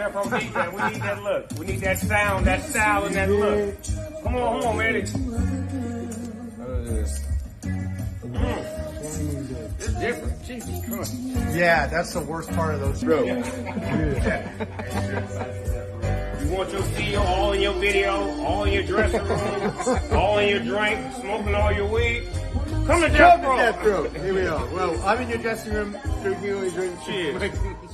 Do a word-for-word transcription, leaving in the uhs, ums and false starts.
Death Row D J. We need that look. We need that sound, that style, and that look. Come on, come on, man. Mm. It's different. Jesus Christ. Yeah, that's the worst part of those shows. You want your C E O all in your video, all in your dressing room, all in your drink, smoking all your weed? Come to Death Row. Death Row. Here we are. Well, I'm in your dressing room drinking all your drinks. Cheers.